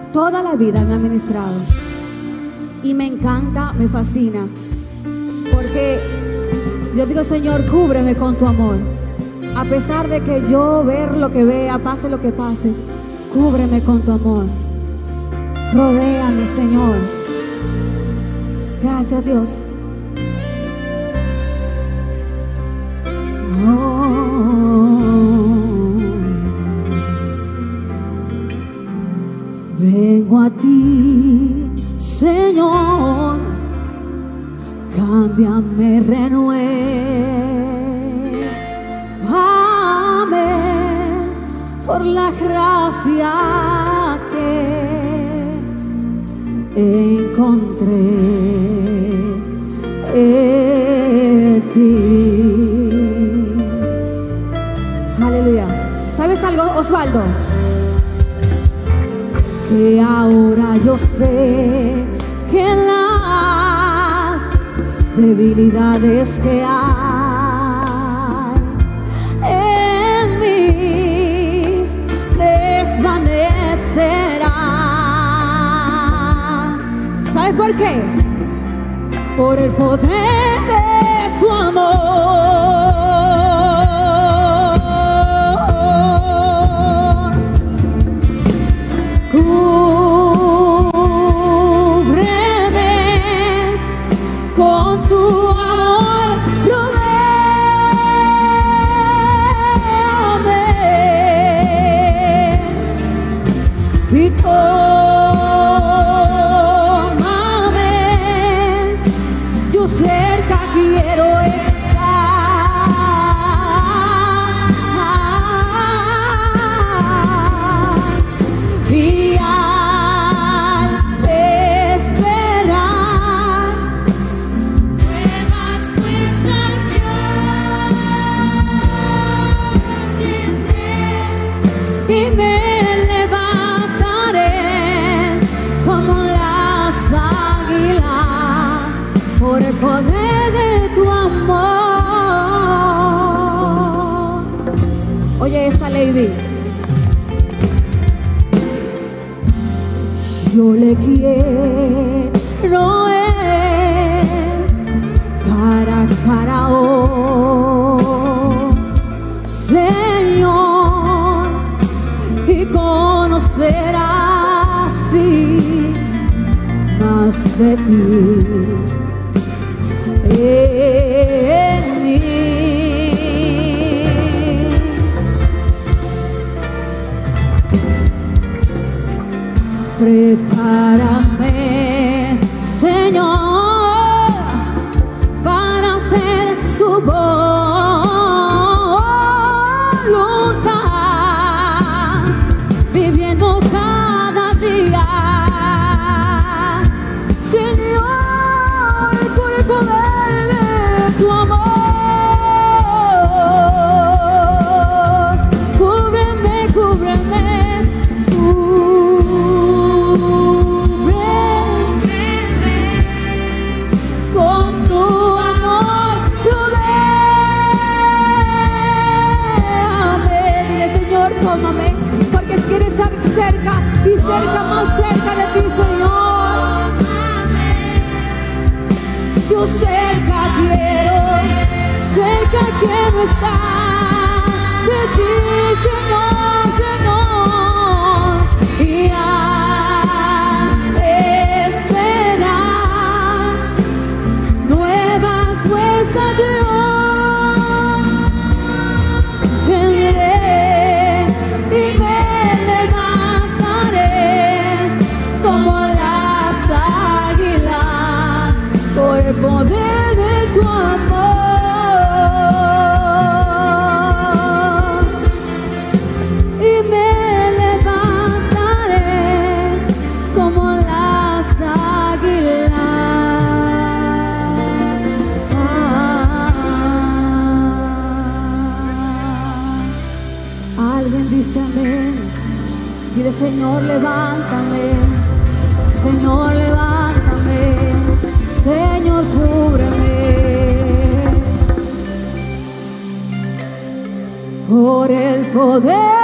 Toda la vida me ha ministrado y me encanta, me fascina, porque yo digo: Señor, cúbreme con tu amor. A pesar de que yo ver lo que vea, pase lo que pase, cúbreme con tu amor. Rodéame, Señor. Gracias, Dios. Vengo a ti, Señor, cámbiame, renuévame por la gracia que encontré en ti. Aleluya. ¿Sabes algo, Osvaldo? Que ahora yo sé que las debilidades que hay en mí desvanecerán. ¿Sabes por qué? Por el poder de su amor. Y tómame, yo cerca quiero estar. Y al esperar nuevas fuerzas yo tendré y me por el poder de tu amor. Oye esta, Lady. Yo le quiero ver cara a cara, oh Señor, y conocer así más de ti en mí. Prepárame, Señor, para hacer tu voluntad, viviendo cada día, Señor, por el poder de tu amor. Cúbreme, cúbreme, con tu amor, rodéame. Dile: Señor, tómame, porque quiero estar cerca y cerca, más cerca de ti, Señor. Yo cerca quiero estar de ti, Señor, Señor. Y al esperar nuevas fuerzas yo tendré y me levantaré como las águilas por el poder de tu amor. Y me levantaré como las águilas. Alguien dice amén. Dile: Señor, levántame. Señor, levántame. Señor, cúbreme por el poder